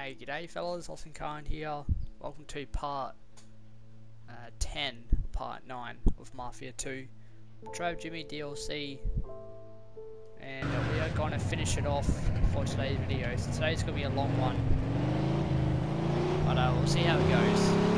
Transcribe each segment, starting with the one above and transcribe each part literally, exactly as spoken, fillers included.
Hey, g'day fellas, Austin Khan here. Welcome to part uh, ten, part nine of Mafia two. Betrayal Jimmy D L C. And uh, we are going to finish it off for today's video. So today's going to be a long one. But uh, we'll see how it goes.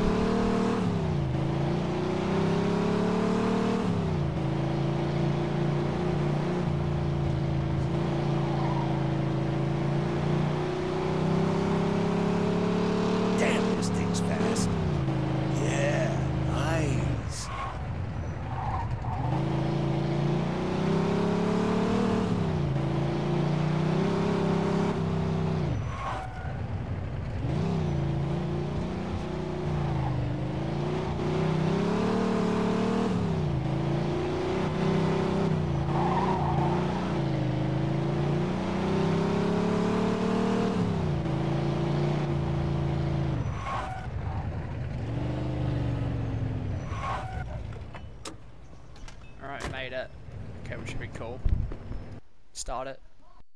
Alright, made it. Okay, which should be cool. Start it.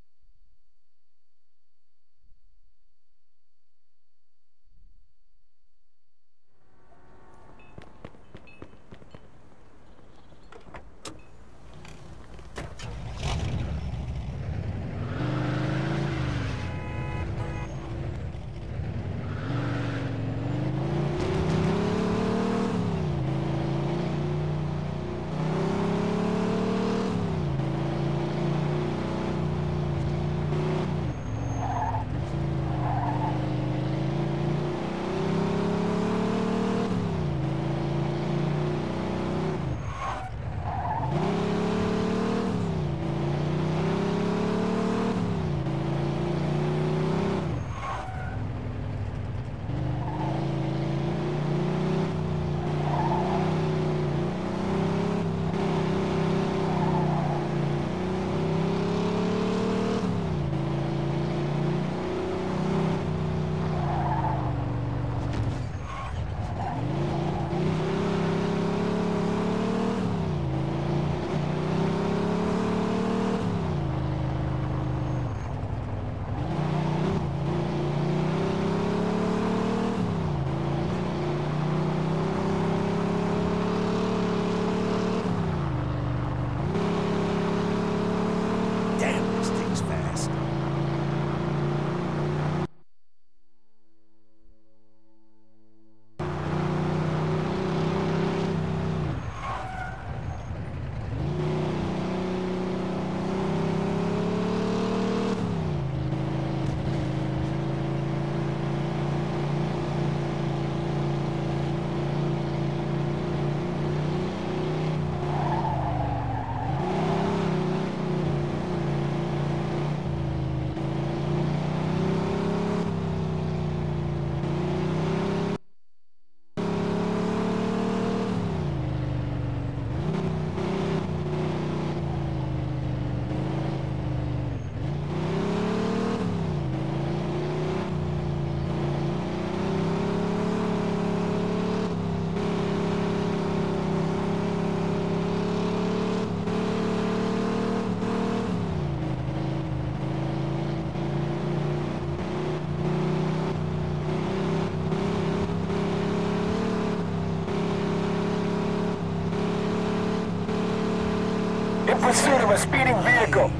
In pursuit of a speeding vehicle.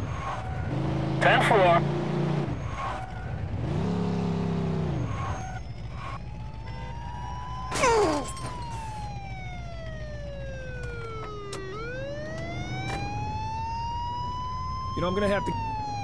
ten four. You know, I'm gonna have to...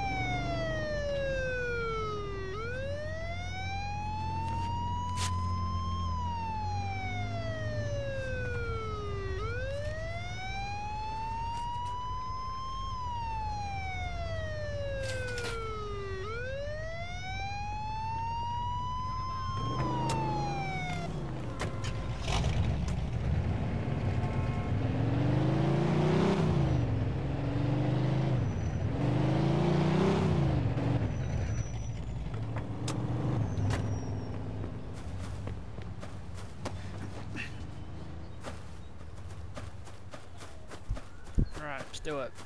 Alright, let's do it.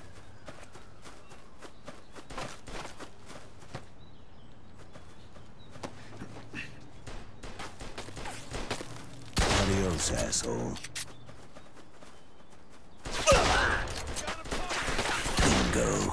close, asshole. Bingo.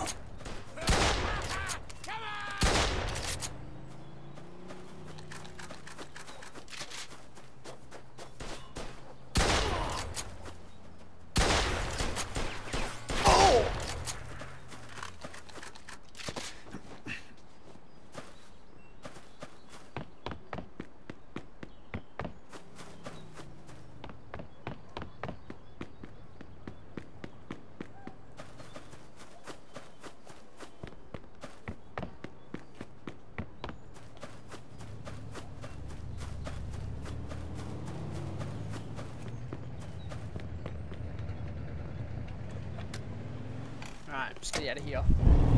Alright, let's get out of here.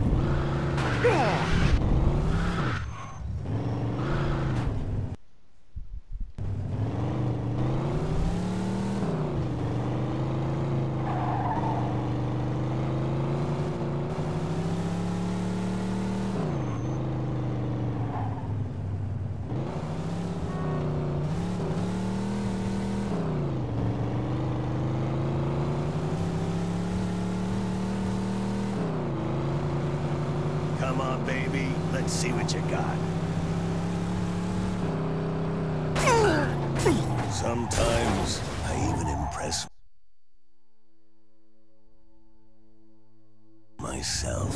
Come on, baby. Let's see what you got. Sometimes I even impress myself.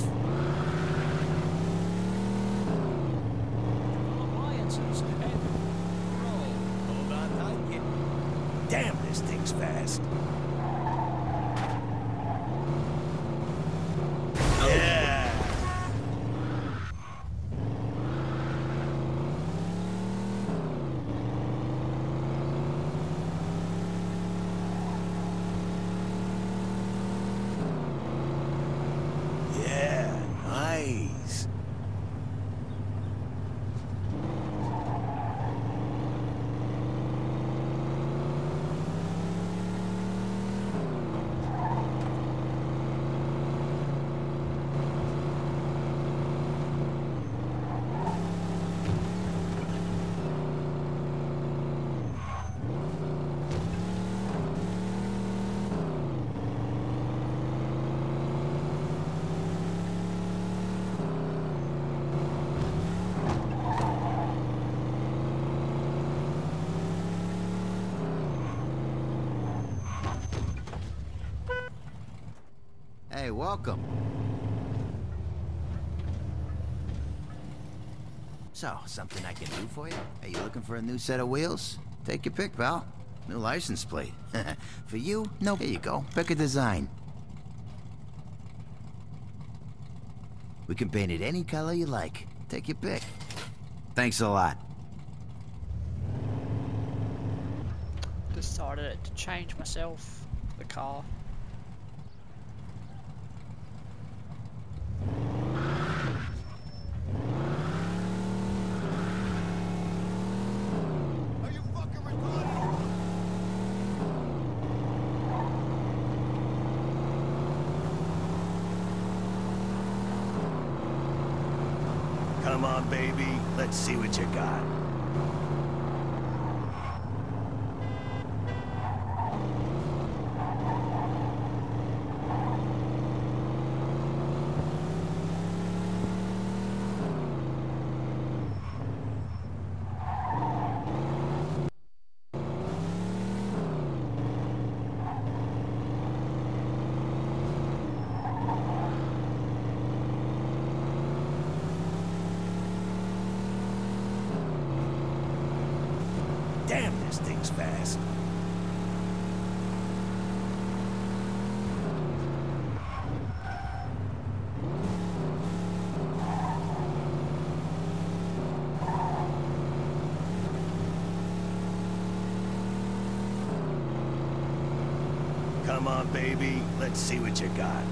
Appliances and roll. Hold on tight, kid. Damn, this thing's fast. Yeah. Yeah, nice. Hey, welcome. So, something I can do for you? Are you looking for a new set of wheels? Take your pick, pal. New license plate. For you? No. Here you go. Pick a design. We can paint it any color you like. Take your pick. Thanks a lot. Decided to change myself, the car. Come on, baby. Let's see what you got. Damn, this thing's fast. Come on, baby. Let's see what you got.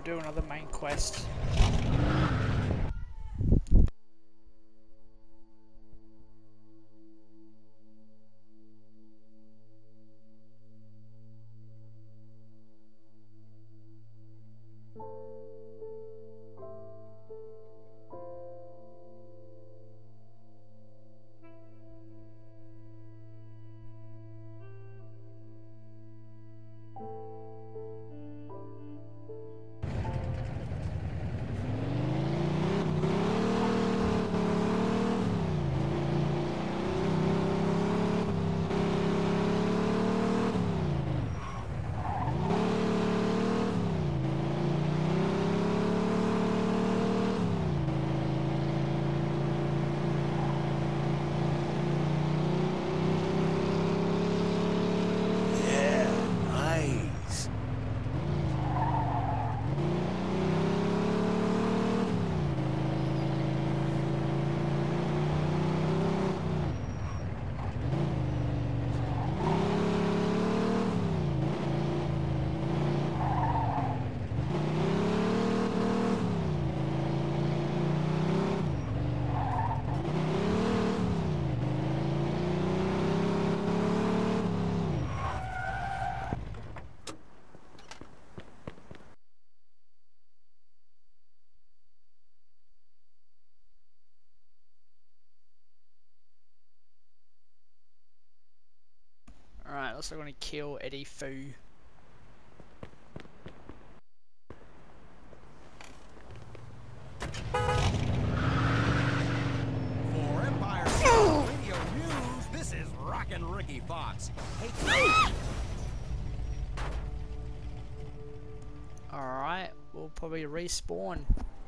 do another main quest. Alright, also going to kill Eddie Fu. For Empire Radio News, this is Rockin' Ricky Fox. Hey, Alright, we'll probably respawn.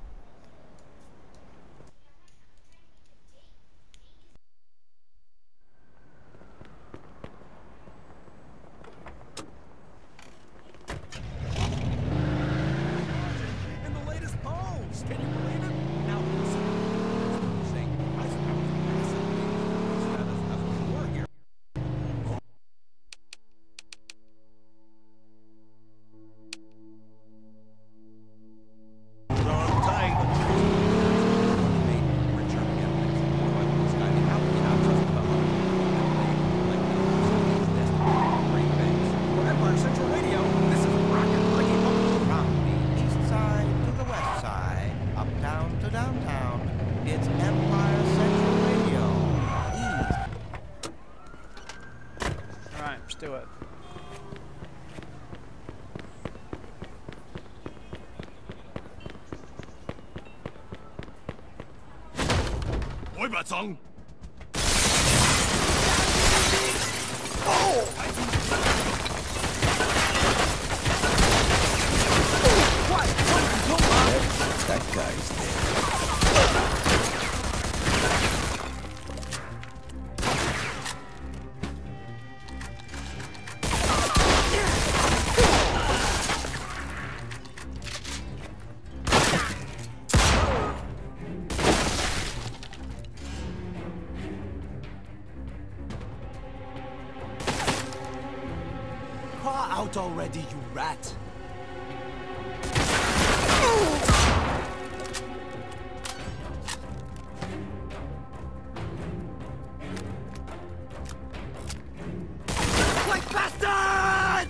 in the latest polls, can you believe it? Now, listen, saying, I suppose, that is, that's what we're here. Do it. Oi, Batsong! That guy's dead. Crawl out already, you rat! Like bastard!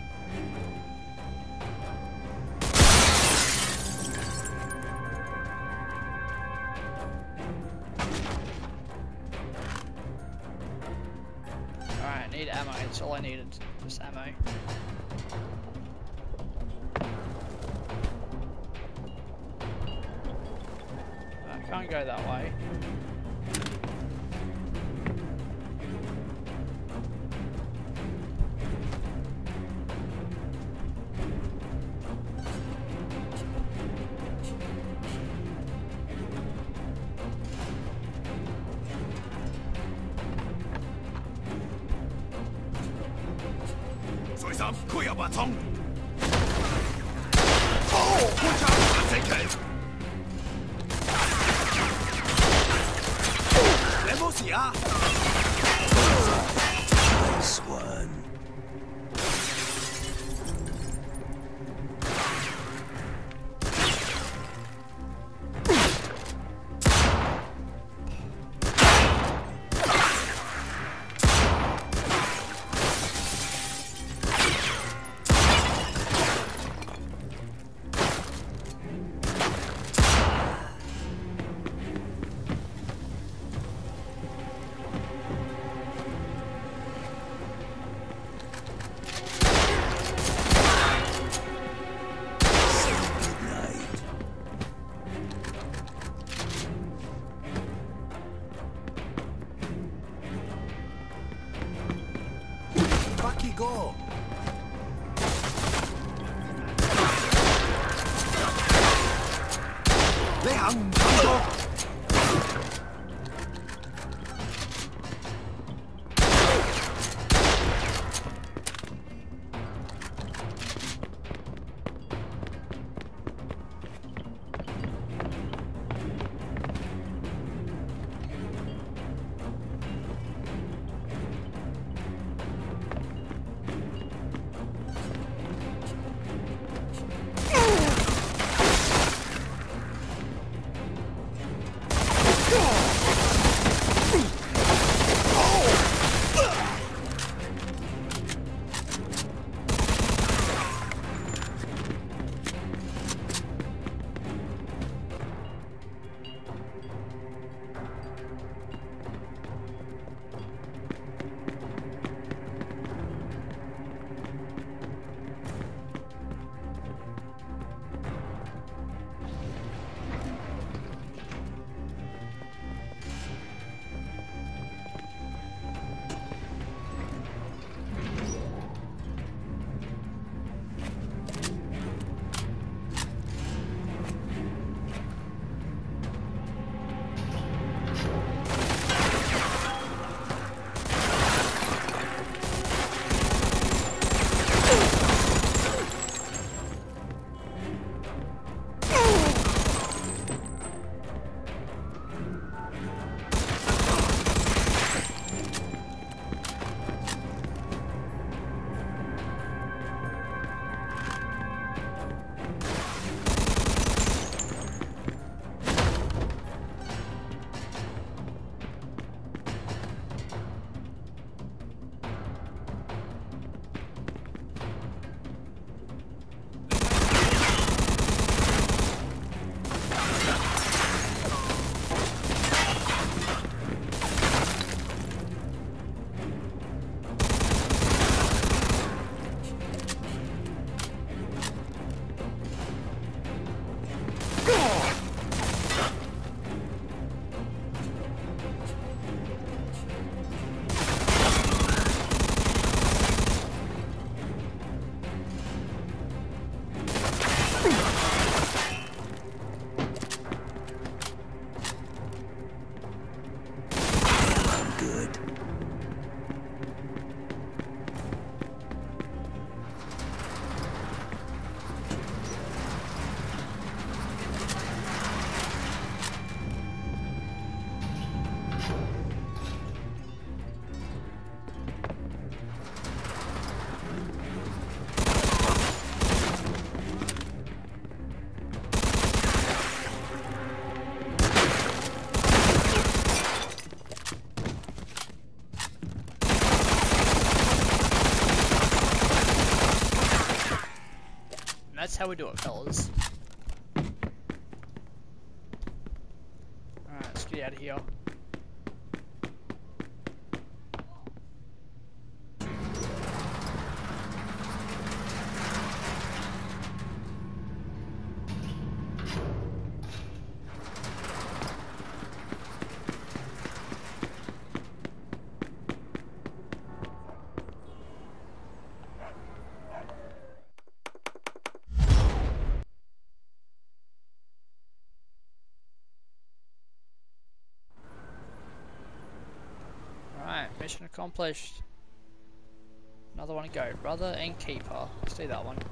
Alright, I need ammo. That's all I needed. Just ammo. I can't go that way. Nice one. 「 That's how we do it, fellas. Alright, let's get out of here. Mission accomplished. Another one to go. Brother and Keeper. Let's do that one.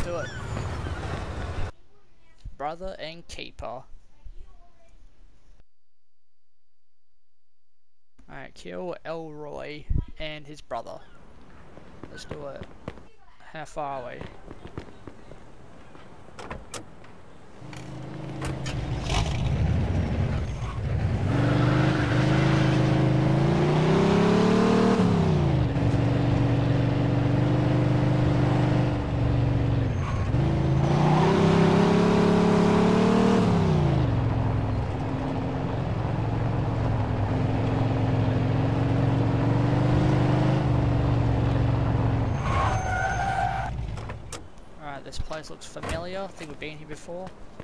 do it. Brother and keeper. Alright, kill Elroy and his brother. Let's do it. How far are we? This place looks familiar. I think we've been here before.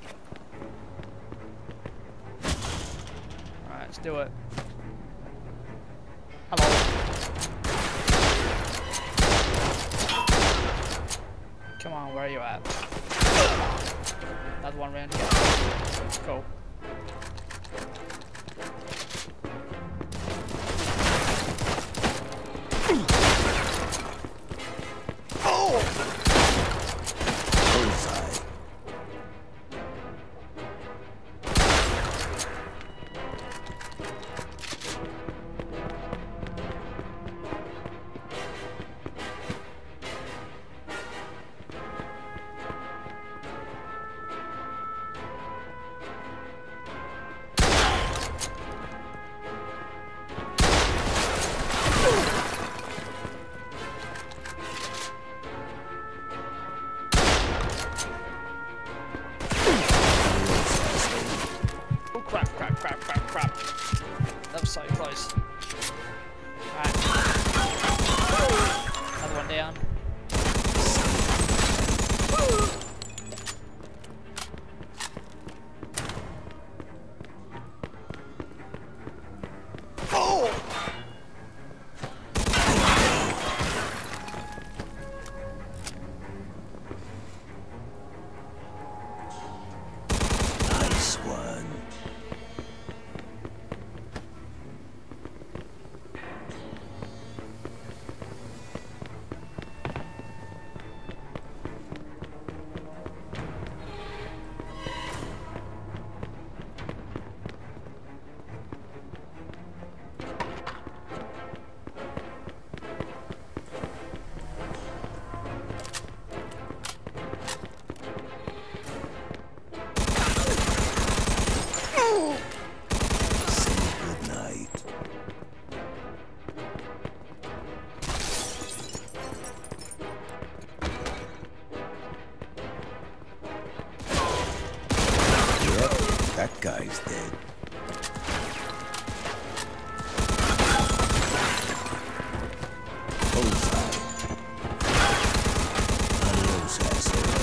Alright, let's do it. Hello. Come on, where are you at? Another one round here. Cool. So close. Alright. Another one down. Oh! Nice one. That guy's dead. Bullseye. Adios, asshole.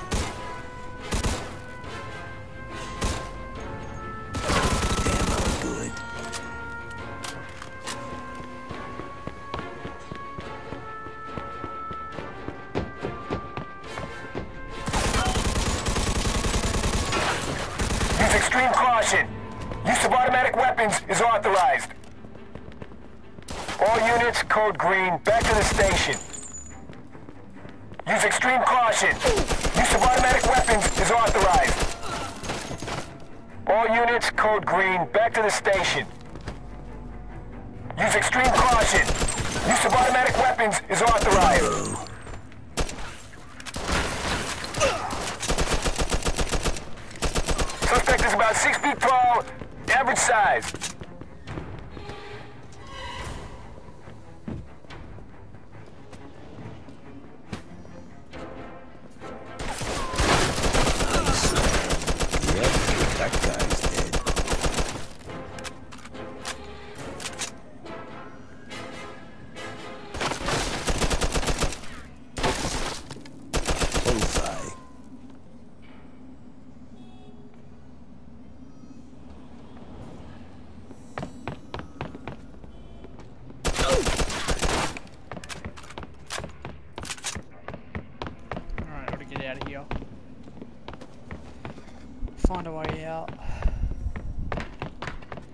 Damn, I'm good. Use extreme caution. Use of automatic weapons is authorized. All units, code green, back to the station. Use extreme caution. Use of automatic weapons is authorized. All units, code green, back to the station. Use extreme caution. Use of automatic weapons is authorized. Suspect is about six feet tall, average size. Yep, that guy's dead. Bullseye. Alright, gotta get out of here. Find a way out.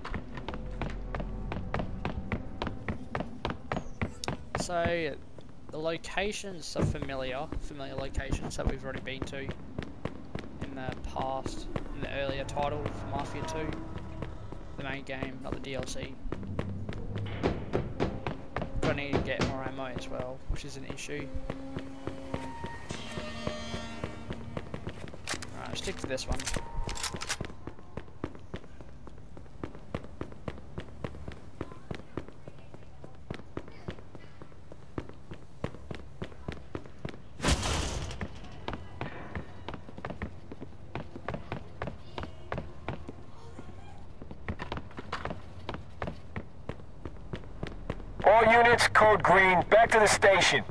So, the locations are familiar, familiar locations that we've already been to in the past, in the earlier title for Mafia two, the main game, not the D L C. I need to get more ammo as well, which is an issue. Alright, stick to this one. All units, code green, back to the station.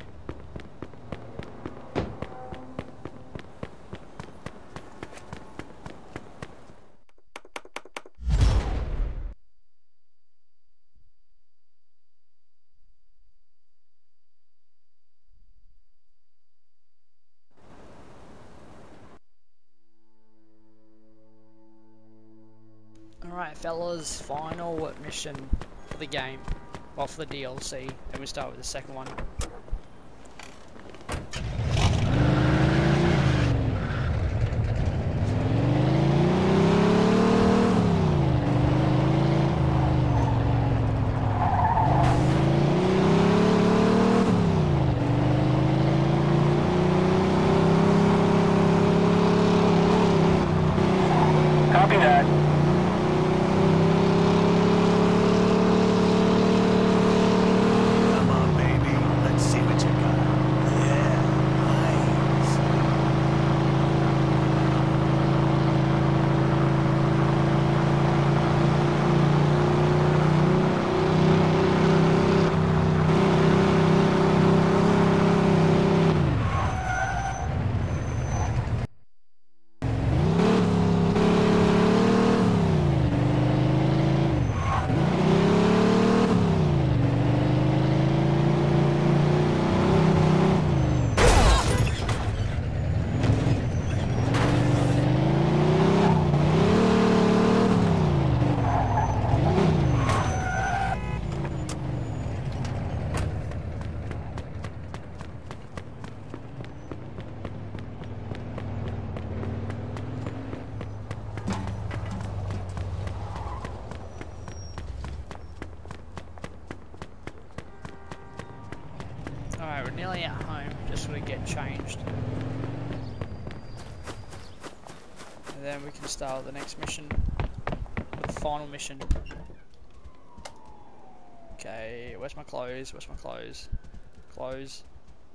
Alright fellas, final mission for the game. Well, for the D L C, and we start with the second one. Copy that. Come on, baby. Let's see what you got. Yeah, nice. Alright, we're nearly at home, just gotta get changed. And then we can start the next mission, the final mission. Okay, where's my clothes? Where's my clothes? Clothes.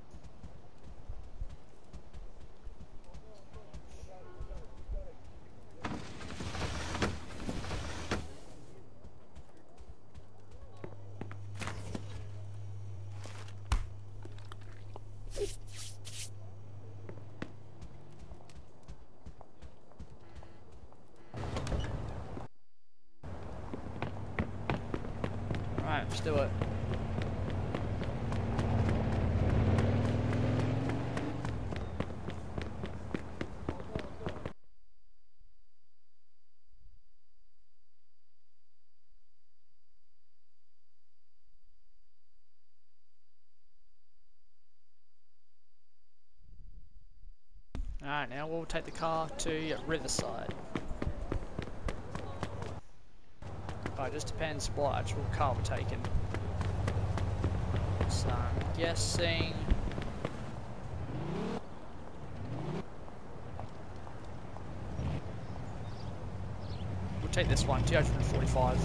Alright, let's do it. Alright, now we'll take the car to Riverside. But it just depends what actual car we're taking. So I'm guessing... we'll take this one, two forty-five.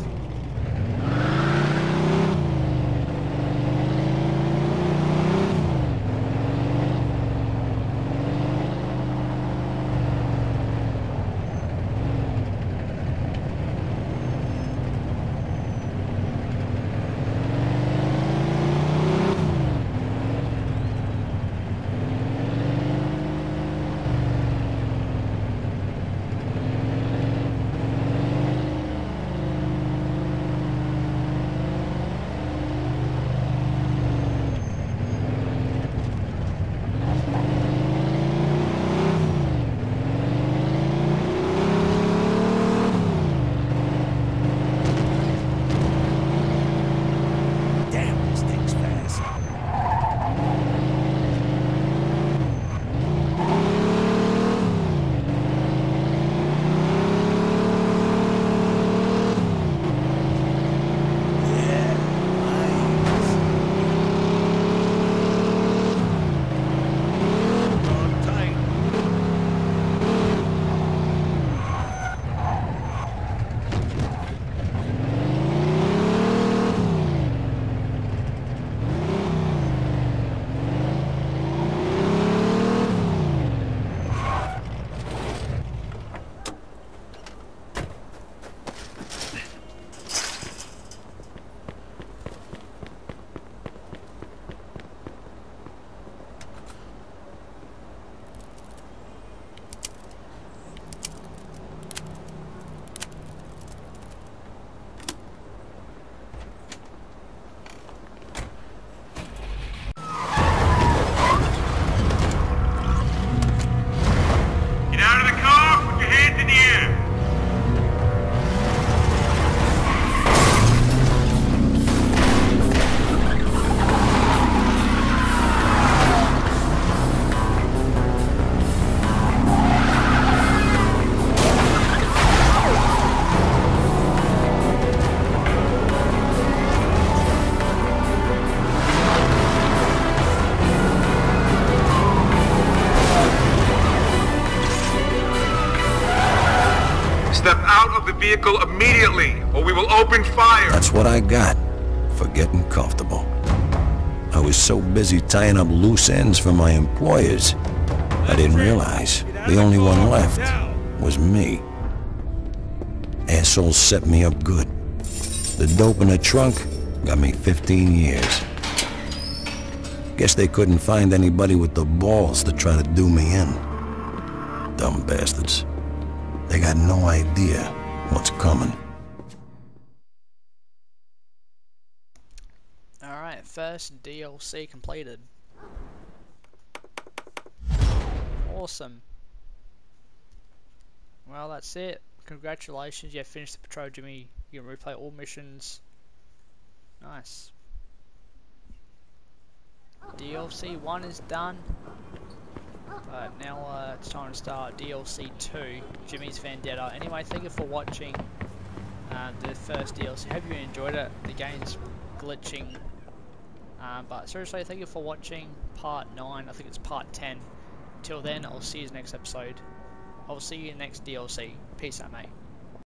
vehicle immediately, or we will open fire! That's what I got for getting comfortable. I was so busy tying up loose ends for my employers, I didn't realize the only one left was me. Assholes set me up good. The dope in the trunk got me fifteen years. Guess they couldn't find anybody with the balls to try to do me in. Dumb bastards. They got no idea what's coming. Alright, first D L C completed. Awesome. Well, that's it. Congratulations, you have finished the Betrayal Jimmy. You can replay all missions. Nice. D L C one is done. But now uh, it's time to start D L C two, Jimmy's Vendetta. Anyway, thank you for watching uh, the first D L C. Hope you enjoyed it. The game's glitching. Um, but seriously, thank you for watching part nine. I think it's part ten. Till then, I'll see you next episode. I'll see you next D L C. Peace out, mate.